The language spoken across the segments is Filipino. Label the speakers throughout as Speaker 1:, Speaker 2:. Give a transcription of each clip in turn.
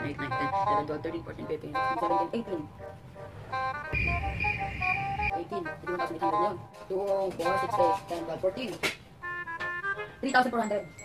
Speaker 1: 8, 9, 10, 11, 12, 13, 14, 15, 16, 17, 18. 18. 21,800 yun. 2, 4, 6, 8, 10, 12, 14. 3,400.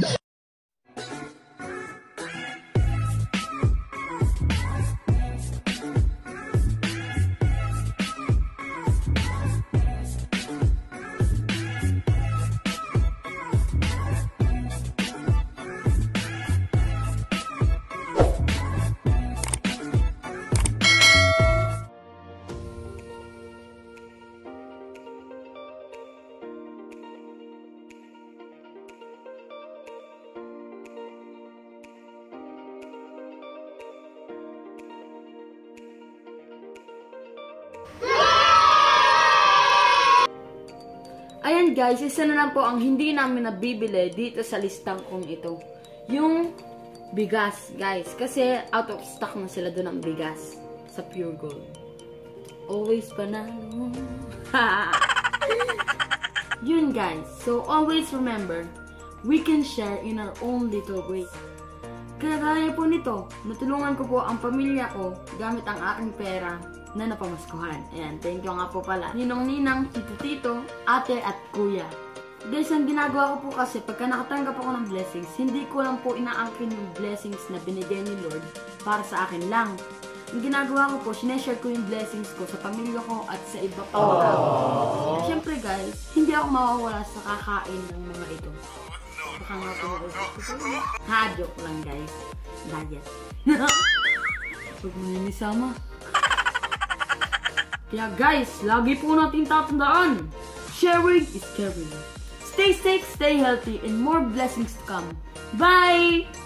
Speaker 1: Ayan guys, isa na lang po ang hindi namin nabibili dito sa listang kong ito. Yung bigas, guys. Kasi out of stock na sila doon ng bigas sa Pure Gold. Always panalo. Yun guys. So always remember, we can share in our own little ways. Kaya gaya po nito, natulungan ko po ang pamilya ko gamit ang aking pera na napamaskuhan. Ayan, thank you nga po pala. Ninong-ninang, tito-tito, ate at kuya. Guys, ang ginagawa ko po kasi pagka nakatanggap ako ng blessings, hindi ko lang po inaangkin yung blessings na binigay ni Lord para sa akin lang. Ang ginagawa ko po, sineshare ko yung blessings ko sa pamilya ko at sa iba pa. Siyempre guys, hindi ako mawawala sa kakain ng mga ito. Baka nga po ha, joke lang guys. Diet. Huwag mo yun isama. Kaya guys, lagi po natin tatandaan, sharing is caring. Stay safe, stay healthy, and more blessings to come. Bye!